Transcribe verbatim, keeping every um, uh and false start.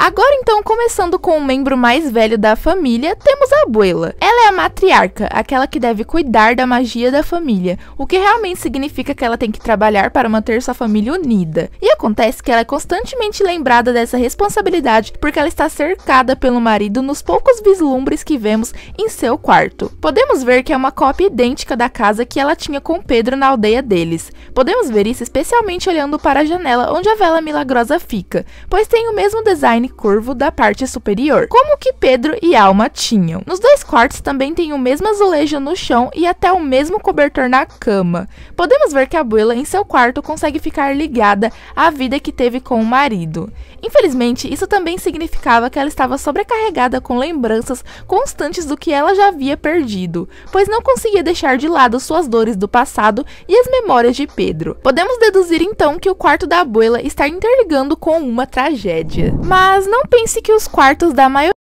Agora então, começando com o membro mais velho da família, temos a abuela. Ela é a matriarca, aquela que deve cuidar da magia da família, o que realmente significa que ela tem que trabalhar para manter sua família unida. E acontece que ela é constantemente lembrada dessa responsabilidade porque ela está cercada pelo marido nos poucos vislumbres que vemos em seu quarto. Podemos ver que é uma cópia idêntica da casa que ela tinha com Pedro na aldeia deles. Podemos ver isso especialmente olhando para a janela onde a vela milagrosa fica, pois tem o mesmo design curvo da parte superior, como o que Pedro e Alma tinham. Nos dois quartos também tem o mesmo azulejo no chão e até o mesmo cobertor na cama. Podemos ver que a abuela em seu quarto consegue ficar ligada à vida que teve com o marido. Infelizmente, isso também significava que ela estava sobrecarregada com lembranças constantes do que ela já havia perdido, pois não conseguia deixar de lado suas dores do passado e as memórias de Pedro. Podemos deduzir então que o quarto da abuela está interligando com uma tragédia. Mas não pense que os quartos da maioria